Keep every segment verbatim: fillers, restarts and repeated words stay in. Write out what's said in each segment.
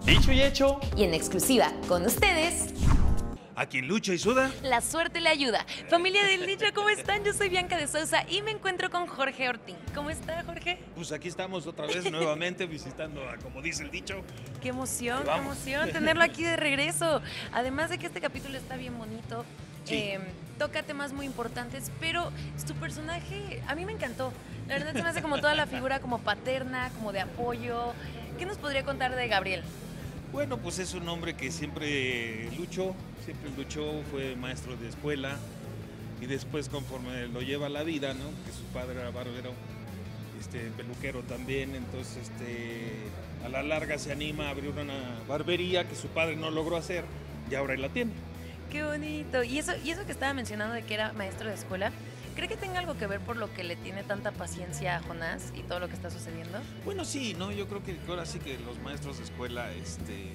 Dicho y hecho. Y en exclusiva con ustedes, ¿A quien lucha y suda? la suerte le ayuda. Familia del Dicho, ¿cómo están? Yo soy Bianca de Sousa y me encuentro con Jorge Ortín. ¿Cómo está, Jorge? Pues aquí estamos otra vez nuevamente visitando a como dice el dicho. Qué emoción, qué Vamos. emoción tenerlo aquí de regreso. Además de que este capítulo está bien bonito, Sí. eh, toca temas muy importantes, pero su personaje a mí me encantó. La verdad se me hace como toda la figura como paterna, como de apoyo. ¿Qué nos podría contar de Gabriel? Bueno, pues es un hombre que siempre luchó, siempre luchó, fue maestro de escuela y después conforme lo lleva la vida, ¿no? Que su padre era barbero, este, peluquero también, entonces este, a la larga se anima a abrir una barbería que su padre no logró hacer y ahora él la tiene. Qué bonito. Y eso, y eso que estaba mencionando de que era maestro de escuela, ¿cree que tenga algo que ver por lo que le tiene tanta paciencia a Jonás y todo lo que está sucediendo? Bueno, sí, ¿no? Yo creo que ahora sí que los maestros de escuela, este,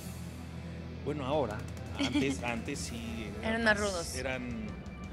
bueno, ahora, antes, antes sí. Eran más rudos. Eran,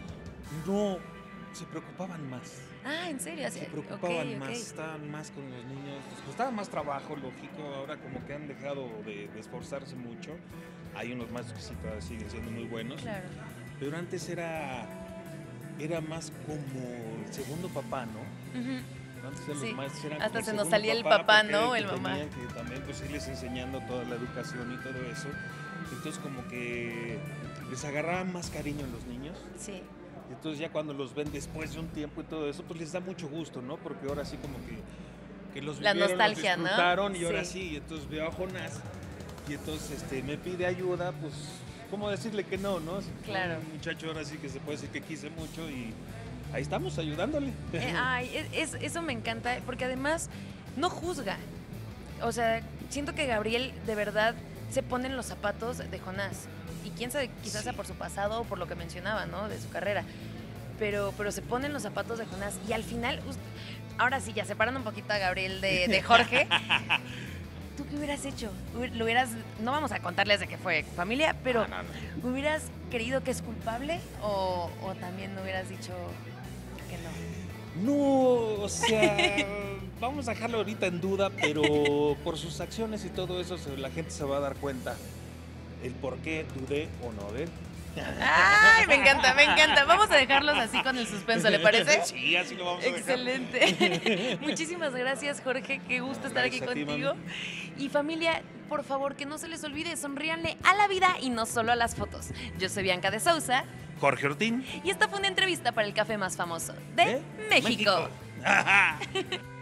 no, se preocupaban más. Ah, ¿en serio? Se Ok, preocupaban ok. más, estaban más con los niños, les costaba más trabajo, lógico, ahora como que han dejado de, de esforzarse mucho. Hay unos maestros que sí todavía siguen siendo muy buenos, Claro. pero antes era, era más como el segundo papá, ¿no? Ujú. Antes de los Sí, maestros eran hasta como se nos segundo salía el papá, porque ¿no? que El mamá. tenían que también pues irles enseñando toda la educación y todo eso. Entonces como que les agarraban más cariño a los niños. Sí. Y entonces ya cuando los ven después de un tiempo y todo eso, pues les da mucho gusto, ¿no? Porque ahora sí como que, que los La vivieron, nostalgia, los ¿no? disfrutaron y ahora Sí. sí. Y entonces veo a Jonás y entonces este, me pide ayuda, pues ¿cómo decirle que no, no? Claro. Un muchacho ahora sí que se puede decir que quise mucho y ahí estamos ayudándole. Eh, ay, es- es- eso me encanta, porque además no juzga. O sea, siento que Gabriel de verdad se pone en los zapatos de Jonás. Y quién sabe, quizás Sí. sea por su pasado o por lo que mencionaba, ¿no? De su carrera. Pero, pero se pone en los zapatos de Jonás. Y al final, us- ahora sí, ya separando un poquito a Gabriel de, de Jorge. ¿Tú qué hubieras hecho? Hubi- Lo hubieras, no vamos a contarles de que fue familia, pero No, no, no. ¿hubieras creído que es culpable o, o también hubieras dicho que no? No, o sea, vamos a dejarlo ahorita en duda, pero por sus acciones y todo eso se- la gente se va a dar cuenta el por qué dudé o no de él. Ay, me encanta, me encanta. Vamos a dejarlos así con el suspenso, ¿le parece? Sí, así lo vamos a dejar. Excelente. Muchísimas gracias, Jorge. Qué gusto No, estar aquí gracias a ti, contigo. Y familia, por favor, que no se les olvide, sonríanle a la vida y no solo a las fotos. Yo soy Bianca de Sousa Jorge Ortín. y esta fue una entrevista para el café más famoso de ¿Eh? México. México.